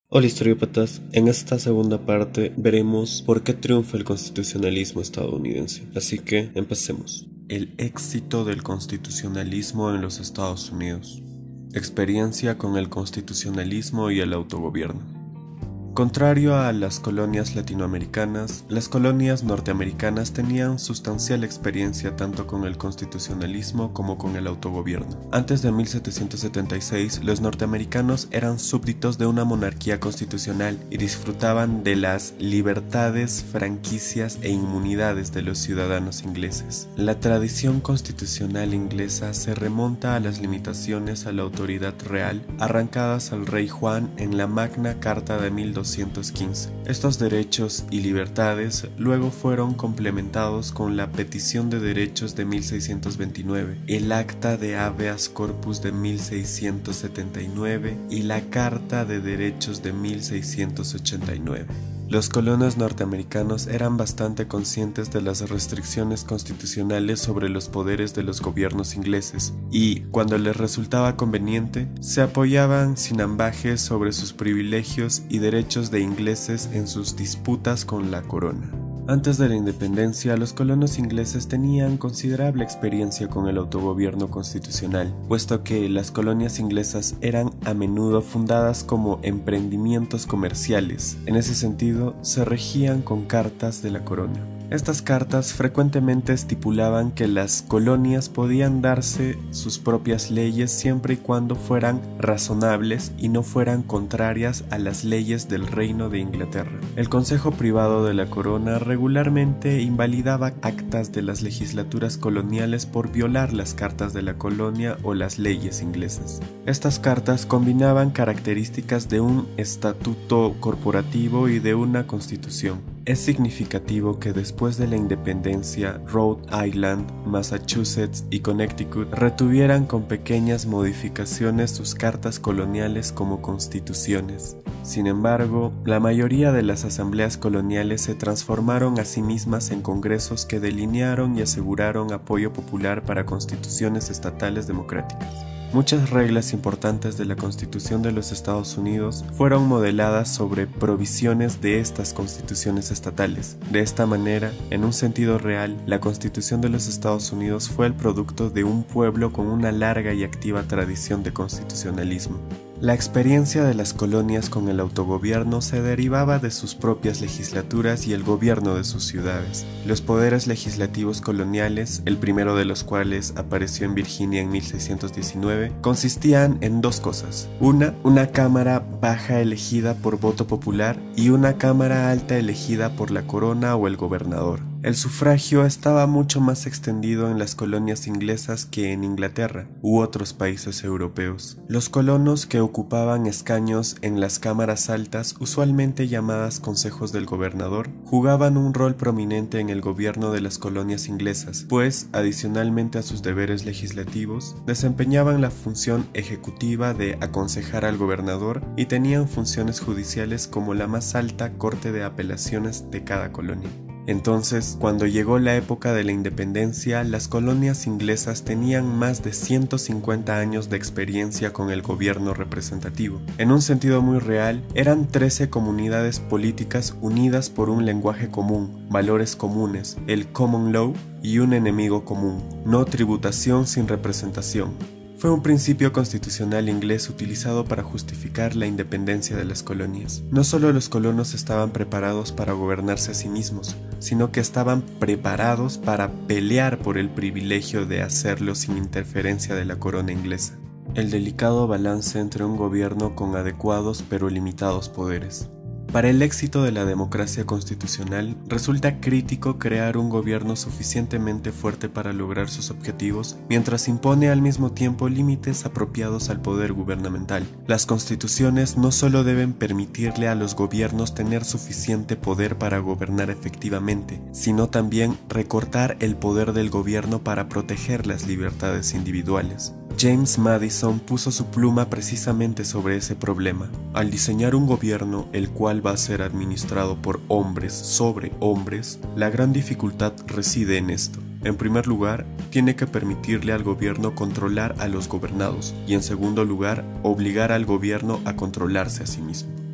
Hola historiópatas, en esta segunda parte veremos por qué triunfa el constitucionalismo estadounidense, así que empecemos. El éxito del constitucionalismo en los Estados Unidos. Experiencia con el constitucionalismo y el autogobierno. Contrario a las colonias latinoamericanas, las colonias norteamericanas tenían sustancial experiencia tanto con el constitucionalismo como con el autogobierno. Antes de 1776, los norteamericanos eran súbditos de una monarquía constitucional y disfrutaban de las libertades, franquicias e inmunidades de los ciudadanos ingleses. La tradición constitucional inglesa se remonta a las limitaciones a la autoridad real arrancadas al rey Juan en la Magna Carta de 1215. Estos derechos y libertades luego fueron complementados con la Petición de Derechos de 1629, el Acta de Habeas Corpus de 1679 y la Carta de Derechos de 1689. Los colonos norteamericanos eran bastante conscientes de las restricciones constitucionales sobre los poderes de los gobiernos ingleses y, cuando les resultaba conveniente, se apoyaban sin ambajes sobre sus privilegios y derechos de ingleses en sus disputas con la corona. Antes de la independencia, los colonos ingleses tenían considerable experiencia con el autogobierno constitucional, puesto que las colonias inglesas eran a menudo fundadas como emprendimientos comerciales. En ese sentido, se regían con cartas de la corona. Estas cartas frecuentemente estipulaban que las colonias podían darse sus propias leyes siempre y cuando fueran razonables y no fueran contrarias a las leyes del Reino de Inglaterra. El Consejo Privado de la Corona regularmente invalidaba actas de las legislaturas coloniales por violar las cartas de la colonia o las leyes inglesas. Estas cartas combinaban características de un estatuto corporativo y de una constitución. Es significativo que después de la independencia, Rhode Island, Massachusetts y Connecticut retuvieran con pequeñas modificaciones sus cartas coloniales como constituciones. Sin embargo, la mayoría de las asambleas coloniales se transformaron a sí mismas en congresos que delinearon y aseguraron apoyo popular para constituciones estatales democráticas. Muchas reglas importantes de la Constitución de los Estados Unidos fueron modeladas sobre provisiones de estas constituciones estatales. De esta manera, en un sentido real, la Constitución de los Estados Unidos fue el producto de un pueblo con una larga y activa tradición de constitucionalismo. La experiencia de las colonias con el autogobierno se derivaba de sus propias legislaturas y el gobierno de sus ciudades. Los poderes legislativos coloniales, el primero de los cuales apareció en Virginia en 1619, consistían en dos cosas. Una cámara baja elegida por voto popular y una cámara alta elegida por la corona o el gobernador. El sufragio estaba mucho más extendido en las colonias inglesas que en Inglaterra u otros países europeos. Los colonos que ocupaban escaños en las cámaras altas, usualmente llamadas consejos del gobernador, jugaban un rol prominente en el gobierno de las colonias inglesas, pues, adicionalmente a sus deberes legislativos, desempeñaban la función ejecutiva de aconsejar al gobernador y tenían funciones judiciales como la más alta corte de apelaciones de cada colonia. Entonces, cuando llegó la época de la independencia, las colonias inglesas tenían más de 150 años de experiencia con el gobierno representativo. En un sentido muy real, eran 13 comunidades políticas unidas por un lenguaje común, valores comunes, el common law y un enemigo común, no tributación sin representación. Fue un principio constitucional inglés utilizado para justificar la independencia de las colonias. No solo los colonos estaban preparados para gobernarse a sí mismos, sino que estaban preparados para pelear por el privilegio de hacerlo sin interferencia de la corona inglesa. El delicado balance entre un gobierno con adecuados pero limitados poderes. Para el éxito de la democracia constitucional, resulta crítico crear un gobierno suficientemente fuerte para lograr sus objetivos, mientras impone al mismo tiempo límites apropiados al poder gubernamental. Las constituciones no solo deben permitirle a los gobiernos tener suficiente poder para gobernar efectivamente, sino también recortar el poder del gobierno para proteger las libertades individuales. James Madison puso su pluma precisamente sobre ese problema. Al diseñar un gobierno el cual va a ser administrado por hombres sobre hombres, la gran dificultad reside en esto. En primer lugar, tiene que permitirle al gobierno controlar a los gobernados y en segundo lugar, obligar al gobierno a controlarse a sí mismo.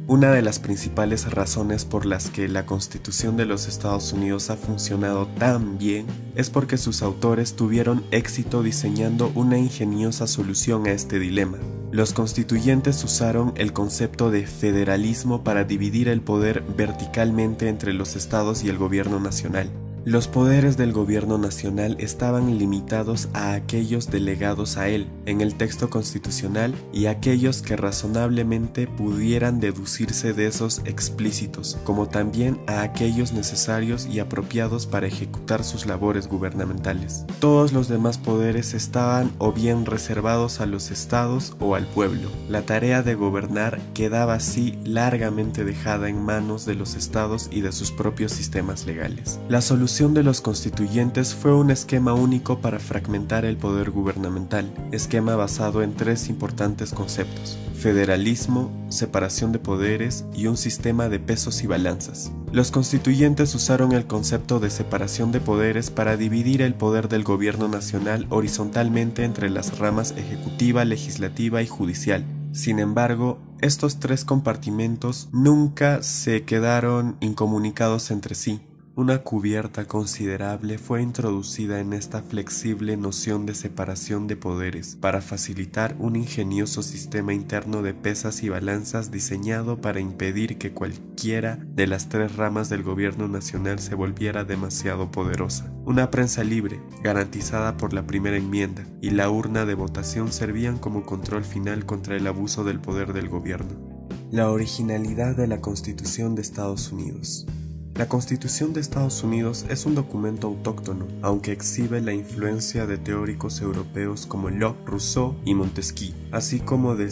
Una de las principales razones por las que la Constitución de los Estados Unidos ha funcionado tan bien es porque sus autores tuvieron éxito diseñando una ingeniosa solución a este dilema. Los constituyentes usaron el concepto de federalismo para dividir el poder verticalmente entre los estados y el gobierno nacional. Los poderes del gobierno nacional estaban limitados a aquellos delegados a él en el texto constitucional y aquellos que razonablemente pudieran deducirse de esos explícitos, como también a aquellos necesarios y apropiados para ejecutar sus labores gubernamentales. Todos los demás poderes estaban o bien reservados a los estados o al pueblo. La tarea de gobernar quedaba así largamente dejada en manos de los estados y de sus propios sistemas legales. La solución de los constituyentes fue un esquema único para fragmentar el poder gubernamental, esquema basado en tres importantes conceptos: federalismo, separación de poderes y un sistema de pesos y balanzas. Los constituyentes usaron el concepto de separación de poderes para dividir el poder del gobierno nacional horizontalmente entre las ramas ejecutiva, legislativa y judicial. Sin embargo, estos tres compartimentos nunca se quedaron incomunicados entre sí. Una cubierta considerable fue introducida en esta flexible noción de separación de poderes para facilitar un ingenioso sistema interno de pesas y balanzas diseñado para impedir que cualquiera de las tres ramas del gobierno nacional se volviera demasiado poderosa. Una prensa libre, garantizada por la primera enmienda, y la urna de votación servían como control final contra el abuso del poder del gobierno. La originalidad de la Constitución de Estados Unidos. La Constitución de Estados Unidos es un documento autóctono, aunque exhibe la influencia de teóricos europeos como Locke, Rousseau y Montesquieu, así como de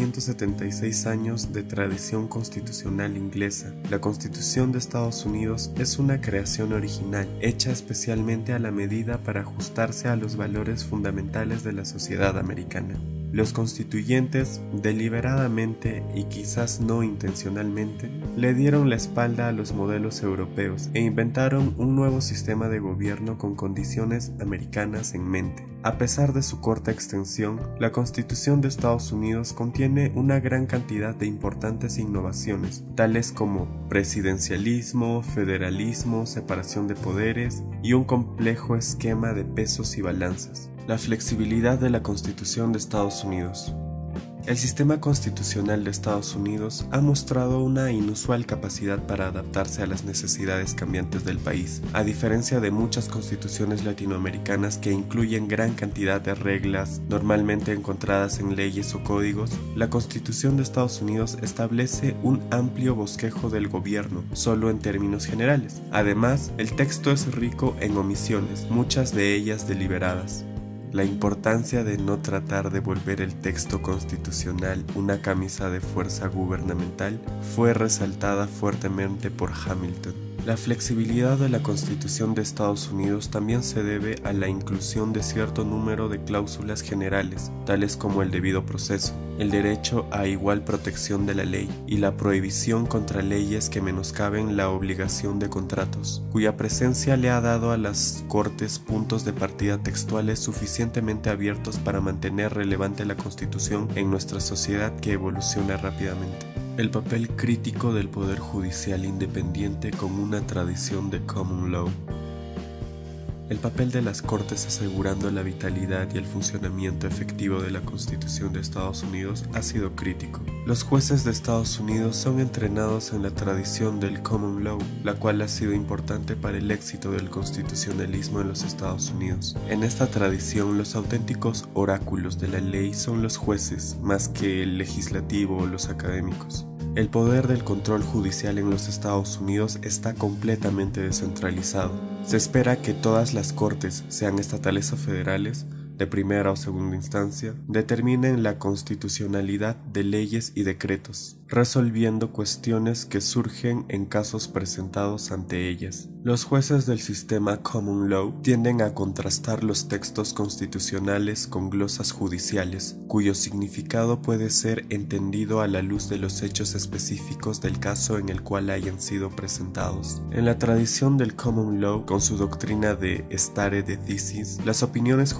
776 años de tradición constitucional inglesa. La Constitución de Estados Unidos es una creación original, hecha especialmente a la medida para ajustarse a los valores fundamentales de la sociedad americana. Los constituyentes, deliberadamente y quizás no intencionalmente, le dieron la espalda a los modelos europeos e inventaron un nuevo sistema de gobierno con condiciones americanas en mente. A pesar de su corta extensión, la Constitución de Estados Unidos contiene una gran cantidad de importantes innovaciones, tales como presidencialismo, federalismo, separación de poderes y un complejo esquema de pesos y balanzas. La flexibilidad de la Constitución de Estados Unidos. El sistema constitucional de Estados Unidos ha mostrado una inusual capacidad para adaptarse a las necesidades cambiantes del país. A diferencia de muchas constituciones latinoamericanas que incluyen gran cantidad de reglas normalmente encontradas en leyes o códigos, la Constitución de Estados Unidos establece un amplio bosquejo del gobierno, solo en términos generales. Además, el texto es rico en omisiones, muchas de ellas deliberadas. La importancia de no tratar de volver el texto constitucional una camisa de fuerza gubernamental fue resaltada fuertemente por Hamilton. La flexibilidad de la Constitución de Estados Unidos también se debe a la inclusión de cierto número de cláusulas generales, tales como el debido proceso, el derecho a igual protección de la ley y la prohibición contra leyes que menoscaben la obligación de contratos, cuya presencia le ha dado a las Cortes puntos de partida textuales suficientemente abiertos para mantener relevante la Constitución en nuestra sociedad que evoluciona rápidamente. El papel crítico del Poder Judicial independiente con una tradición de common law. El papel de las Cortes asegurando la vitalidad y el funcionamiento efectivo de la Constitución de Estados Unidos ha sido crítico. Los jueces de Estados Unidos son entrenados en la tradición del common law, la cual ha sido importante para el éxito del constitucionalismo en los Estados Unidos. En esta tradición, los auténticos oráculos de la ley son los jueces, más que el legislativo o los académicos. El poder del control judicial en los Estados Unidos está completamente descentralizado. Se espera que todas las cortes, sean estatales o federales, de primera o segunda instancia, determinen la constitucionalidad de leyes y decretos, resolviendo cuestiones que surgen en casos presentados ante ellas. Los jueces del sistema common law tienden a contrastar los textos constitucionales con glosas judiciales, cuyo significado puede ser entendido a la luz de los hechos específicos del caso en el cual hayan sido presentados. En la tradición del common law, con su doctrina de stare decisis, las opiniones judiciales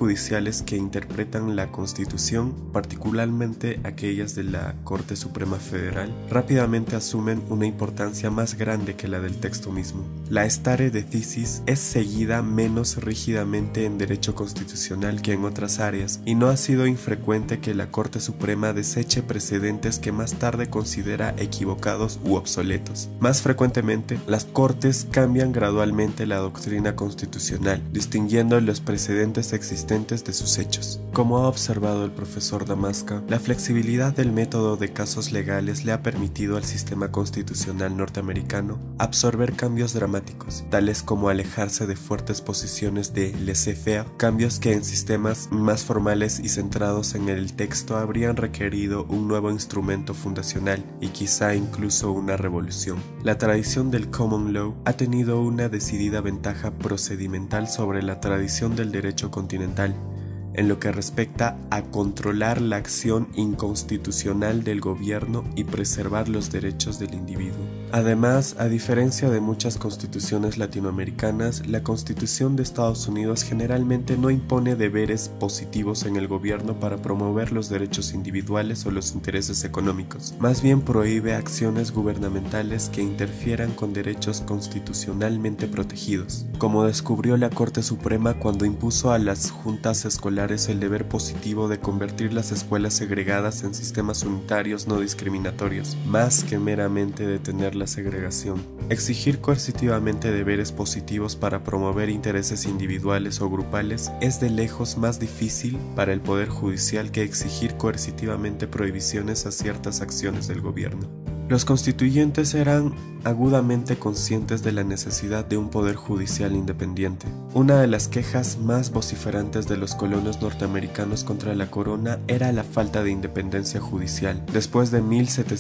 tribunales que interpretan la Constitución, particularmente aquellas de la Corte Suprema Federal, rápidamente asumen una importancia más grande que la del texto mismo. La stare decisis es seguida menos rígidamente en derecho constitucional que en otras áreas, y no ha sido infrecuente que la Corte Suprema deseche precedentes que más tarde considera equivocados u obsoletos. Más frecuentemente, las Cortes cambian gradualmente la doctrina constitucional, distinguiendo los precedentes existentes de sus hechos. Como ha observado el profesor Damasca, la flexibilidad del método de casos legales le ha permitido al sistema constitucional norteamericano absorber cambios dramáticos, tales como alejarse de fuertes posiciones de laissez-faire, cambios que en sistemas más formales y centrados en el texto habrían requerido un nuevo instrumento fundacional y quizá incluso una revolución. La tradición del common law ha tenido una decidida ventaja procedimental sobre la tradición del derecho continental, en lo que respecta a controlar la acción inconstitucional del gobierno y preservar los derechos del individuo. Además, a diferencia de muchas constituciones latinoamericanas, la Constitución de Estados Unidos generalmente no impone deberes positivos en el gobierno para promover los derechos individuales o los intereses económicos. Más bien prohíbe acciones gubernamentales que interfieran con derechos constitucionalmente protegidos, como descubrió la Corte Suprema cuando impuso a las juntas escolares el deber positivo de convertir las escuelas segregadas en sistemas unitarios no discriminatorios, más que meramente detener la segregación. Exigir coercitivamente deberes positivos para promover intereses individuales o grupales es de lejos más difícil para el Poder Judicial que exigir coercitivamente prohibiciones a ciertas acciones del gobierno. Los constituyentes eran agudamente conscientes de la necesidad de un poder judicial independiente. Una de las quejas más vociferantes de los colonos norteamericanos contra la corona era la falta de independencia judicial. Después de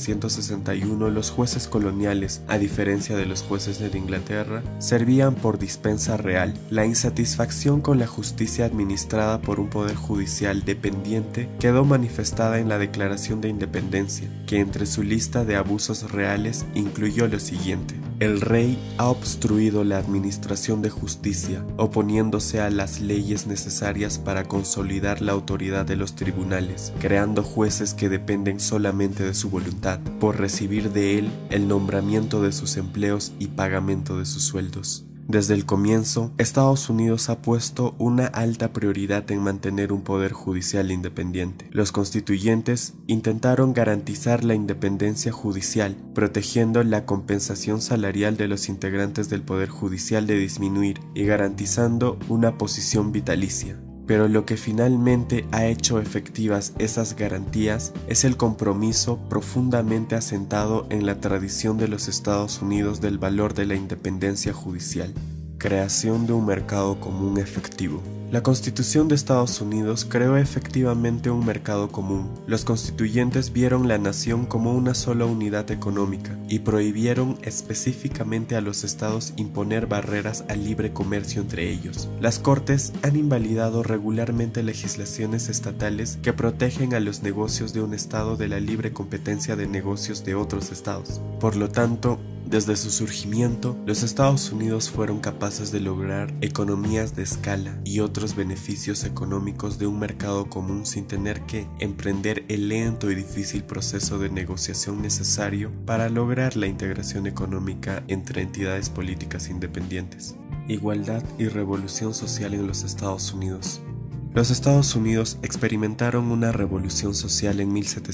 1761, los jueces coloniales, a diferencia de los jueces de Inglaterra, servían por dispensa real. La insatisfacción con la justicia administrada por un poder judicial dependiente quedó manifestada en la Declaración de Independencia, que entre su lista de abusos reales incluyó lo siguiente: el rey ha obstruido la administración de justicia, oponiéndose a las leyes necesarias para consolidar la autoridad de los tribunales, creando jueces que dependen solamente de su voluntad, por recibir de él el nombramiento de sus empleos y pagamento de sus sueldos. Desde el comienzo, Estados Unidos ha puesto una alta prioridad en mantener un poder judicial independiente. Los constituyentes intentaron garantizar la independencia judicial, protegiendo la compensación salarial de los integrantes del poder judicial de disminuir y garantizando una posición vitalicia. Pero lo que finalmente ha hecho efectivas esas garantías es el compromiso profundamente asentado en la tradición de los Estados Unidos del valor de la independencia judicial. Creación de un mercado común efectivo. La Constitución de Estados Unidos creó efectivamente un mercado común. Los constituyentes vieron la nación como una sola unidad económica y prohibieron específicamente a los estados imponer barreras al libre comercio entre ellos. Las Cortes han invalidado regularmente legislaciones estatales que protegen a los negocios de un estado de la libre competencia de negocios de otros estados. Por lo tanto, desde su surgimiento, los Estados Unidos fueron capaces de lograr economías de escala y otros beneficios económicos de un mercado común sin tener que emprender el lento y difícil proceso de negociación necesario para lograr la integración económica entre entidades políticas independientes. Igualdad y revolución social en los Estados Unidos. Los Estados Unidos experimentaron una revolución social en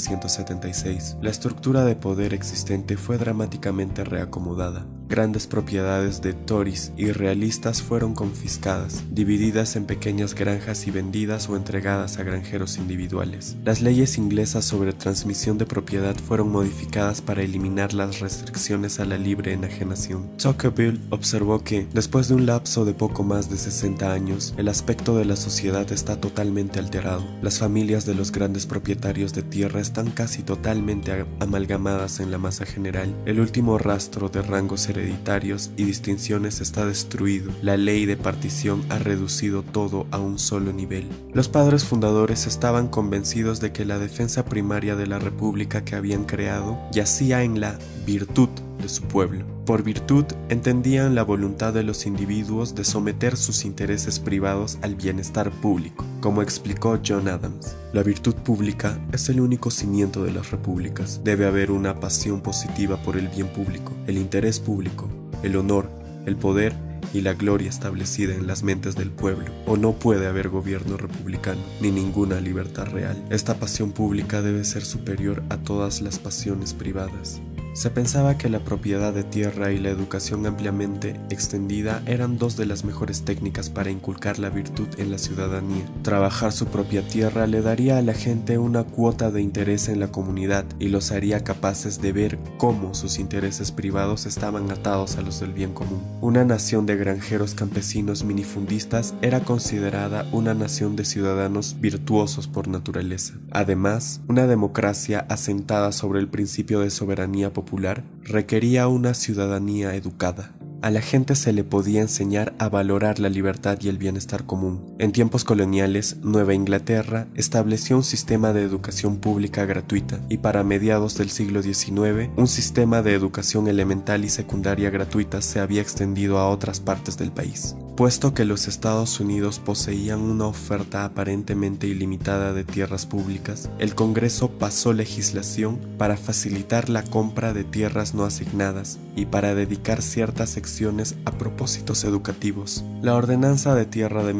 1776. La estructura de poder existente fue dramáticamente reacomodada. Grandes propiedades de Tories y realistas fueron confiscadas, divididas en pequeñas granjas y vendidas o entregadas a granjeros individuales. Las leyes inglesas sobre transmisión de propiedad fueron modificadas para eliminar las restricciones a la libre enajenación. Tocqueville observó que, después de un lapso de poco más de 60 años, el aspecto de la sociedad está totalmente alterado. Las familias de los grandes propietarios de tierra están casi totalmente amalgamadas en la masa general. El último rastro de rangos hereditarios y distinciones está destruido. La ley de partición ha reducido todo a un solo nivel. Los padres fundadores estaban convencidos de que la defensa primaria de la república que habían creado yacía en la virtud de su pueblo. Por virtud, entendían la voluntad de los individuos de someter sus intereses privados al bienestar público. Como explicó John Adams, la virtud pública es el único cimiento de las repúblicas. Debe haber una pasión positiva por el bien público, el interés público, el honor, el poder y la gloria establecida en las mentes del pueblo, o no puede haber gobierno republicano, ni ninguna libertad real. Esta pasión pública debe ser superior a todas las pasiones privadas. Se pensaba que la propiedad de tierra y la educación ampliamente extendida eran dos de las mejores técnicas para inculcar la virtud en la ciudadanía. Trabajar su propia tierra le daría a la gente una cuota de interés en la comunidad y los haría capaces de ver cómo sus intereses privados estaban atados a los del bien común. Una nación de granjeros campesinos minifundistas era considerada una nación de ciudadanos virtuosos por naturaleza. Además, una democracia asentada sobre el principio de soberanía popular requería una ciudadanía educada. A la gente se le podía enseñar a valorar la libertad y el bienestar común. En tiempos coloniales, Nueva Inglaterra estableció un sistema de educación pública gratuita y para mediados del siglo XIX, un sistema de educación elemental y secundaria gratuita se había extendido a otras partes del país. Puesto que los Estados Unidos poseían una oferta aparentemente ilimitada de tierras públicas, el Congreso pasó legislación para facilitar la compra de tierras no asignadas y para dedicar ciertas secciones a propósitos educativos. La Ordenanza de Tierra de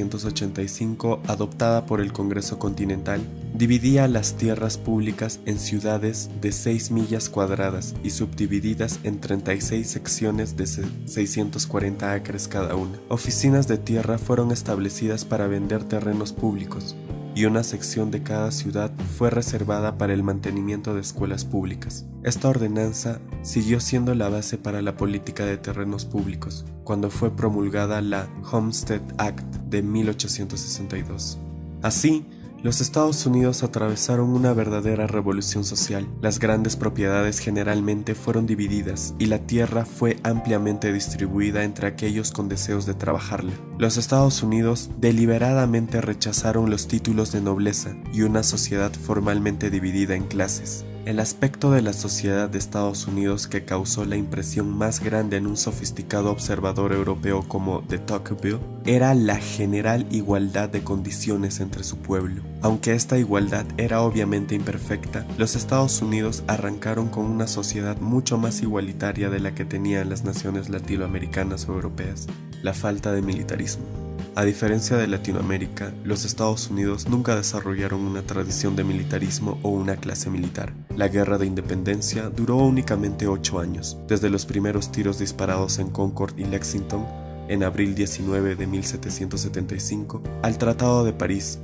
1785, adoptada por el Congreso Continental, dividía las tierras públicas en ciudades de 6 millas cuadradas y subdivididas en 36 secciones de 640 acres cada una. Oficinas de tierra fueron establecidas para vender terrenos públicos y una sección de cada ciudad fue reservada para el mantenimiento de escuelas públicas. Esta ordenanza siguió siendo la base para la política de terrenos públicos cuando fue promulgada la Homestead Act de 1862. Así, los Estados Unidos atravesaron una verdadera revolución social. Las grandes propiedades generalmente fueron divididas y la tierra fue ampliamente distribuida entre aquellos con deseos de trabajarla. Los Estados Unidos deliberadamente rechazaron los títulos de nobleza y una sociedad formalmente dividida en clases. El aspecto de la sociedad de Estados Unidos que causó la impresión más grande en un sofisticado observador europeo como de Tocqueville era la general igualdad de condiciones entre su pueblo. Aunque esta igualdad era obviamente imperfecta, los Estados Unidos arrancaron con una sociedad mucho más igualitaria de la que tenían las naciones latinoamericanas o europeas: la falta de militarismo. A diferencia de Latinoamérica, los Estados Unidos nunca desarrollaron una tradición de militarismo o una clase militar. La Guerra de Independencia duró únicamente 8 años, desde los primeros tiros disparados en Concord y Lexington en abril 19 de 1775 al Tratado de París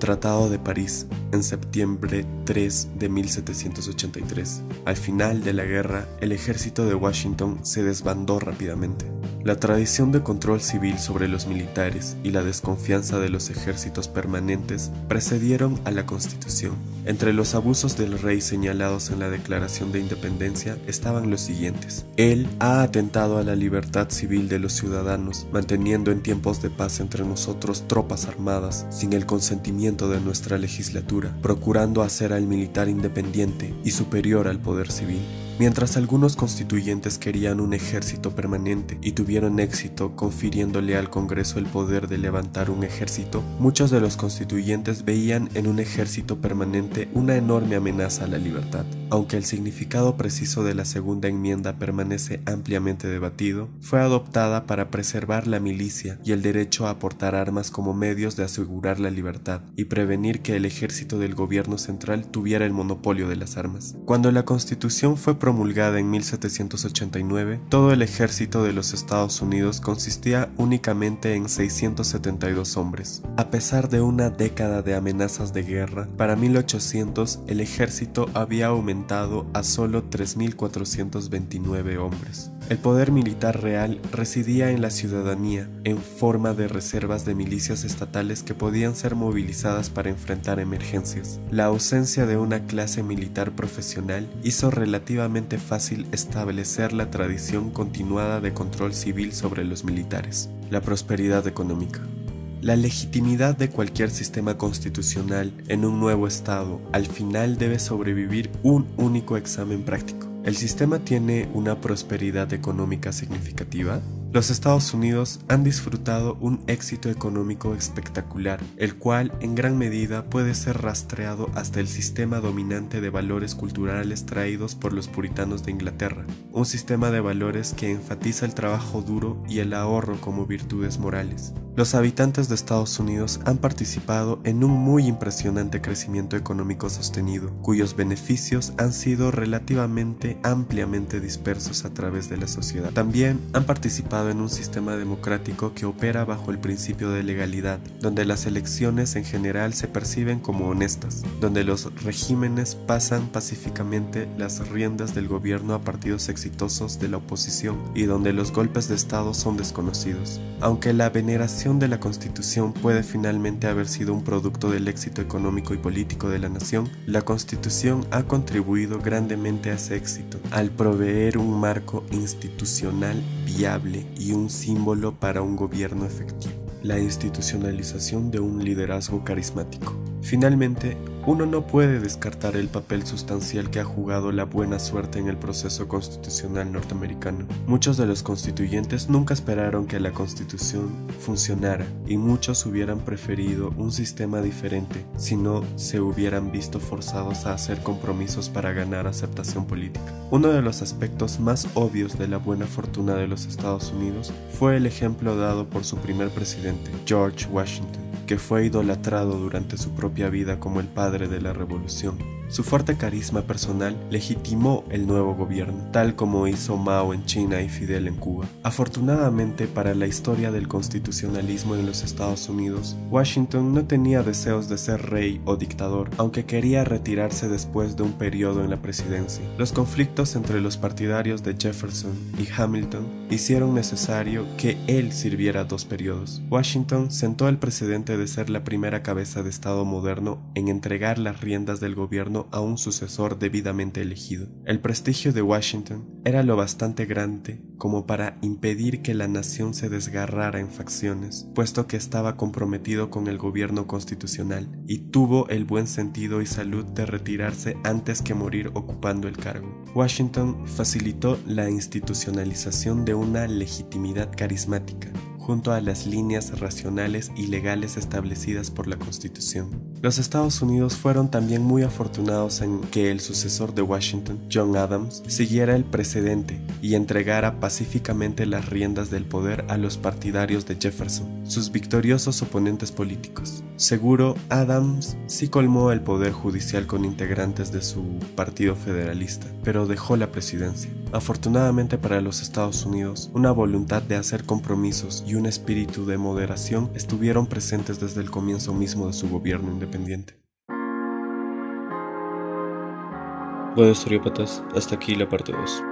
en septiembre 3 de 1783. Al final de la guerra, el ejército de Washington se desbandó rápidamente. La tradición de control civil sobre los militares y la desconfianza de los ejércitos permanentes precedieron a la Constitución. Entre los abusos del rey señalados en la Declaración de Independencia estaban los siguientes: él ha atentado a la libertad civil de los ciudadanos, manteniendo en tiempos de paz entre nosotros tropas armadas sin el consentimiento de nuestra legislatura, procurando hacer al militar independiente y superior al poder civil. Mientras algunos constituyentes querían un ejército permanente y tuvieron éxito confiriéndole al Congreso el poder de levantar un ejército, muchos de los constituyentes veían en un ejército permanente una enorme amenaza a la libertad. Aunque el significado preciso de la segunda enmienda permanece ampliamente debatido, fue adoptada para preservar la milicia y el derecho a portar armas como medios de asegurar la libertad y prevenir que el ejército del gobierno central tuviera el monopolio de las armas. Cuando la Constitución fue promulgada en 1789, todo el ejército de los Estados Unidos consistía únicamente en 672 hombres. A pesar de una década de amenazas de guerra, para 1800 el ejército había aumentado a solo 3.429 hombres. El poder militar real residía en la ciudadanía, en forma de reservas de milicias estatales que podían ser movilizadas para enfrentar emergencias. La ausencia de una clase militar profesional hizo relativamente fácil establecer la tradición continuada de control civil sobre los militares. La prosperidad económica. La legitimidad de cualquier sistema constitucional en un nuevo estado al final debe sobrevivir un único examen práctico: ¿El sistema tiene una prosperidad económica significativa? Los Estados Unidos han disfrutado un éxito económico espectacular, el cual en gran medida puede ser rastreado hasta el sistema dominante de valores culturales traídos por los puritanos de Inglaterra, un sistema de valores que enfatiza el trabajo duro y el ahorro como virtudes morales. Los habitantes de Estados Unidos han participado en un muy impresionante crecimiento económico sostenido, cuyos beneficios han sido relativamente ampliamente dispersos a través de la sociedad. También han participado en un sistema democrático que opera bajo el principio de legalidad, donde las elecciones en general se perciben como honestas, donde los regímenes pasan pacíficamente las riendas del gobierno a partidos exitosos de la oposición y donde los golpes de Estado son desconocidos. Aunque la veneración de la Constitución puede finalmente haber sido un producto del éxito económico y político de la nación, la Constitución ha contribuido grandemente a ese éxito, al proveer un marco institucional viable y un símbolo para un gobierno efectivo. La institucionalización de un liderazgo carismático. Finalmente, uno no puede descartar el papel sustancial que ha jugado la buena suerte en el proceso constitucional norteamericano. Muchos de los constituyentes nunca esperaron que la Constitución funcionara y muchos hubieran preferido un sistema diferente si no se hubieran visto forzados a hacer compromisos para ganar aceptación política. Uno de los aspectos más obvios de la buena fortuna de los Estados Unidos fue el ejemplo dado por su primer presidente, George Washington, que fue idolatrado durante su propia vida como el padre de la revolución. Su fuerte carisma personal legitimó el nuevo gobierno, tal como hizo Mao en China y Fidel en Cuba. Afortunadamente para la historia del constitucionalismo en los Estados Unidos, Washington no tenía deseos de ser rey o dictador, aunque quería retirarse después de un periodo en la presidencia. Los conflictos entre los partidarios de Jefferson y Hamilton hicieron necesario que él sirviera 2 periodos. Washington sentó al precedente de ser la primera cabeza de Estado moderno en entregar las riendas del gobierno a un sucesor debidamente elegido. El prestigio de Washington era lo bastante grande como para impedir que la nación se desgarrara en facciones, puesto que estaba comprometido con el gobierno constitucional y tuvo el buen sentido y salud de retirarse antes que morir ocupando el cargo. Washington facilitó la institucionalización de una legitimidad carismática, junto a las líneas racionales y legales establecidas por la Constitución. Los Estados Unidos fueron también muy afortunados en que el sucesor de Washington, John Adams, siguiera el precedente y entregara pacíficamente las riendas del poder a los partidarios de Jefferson, sus victoriosos oponentes políticos. Seguro, Adams sí colmó el poder judicial con integrantes de su partido federalista, pero dejó la presidencia. Afortunadamente para los Estados Unidos, una voluntad de hacer compromisos y un espíritu de moderación estuvieron presentes desde el comienzo mismo de su gobierno independiente. Bueno, historiópatas, hasta aquí la parte 2.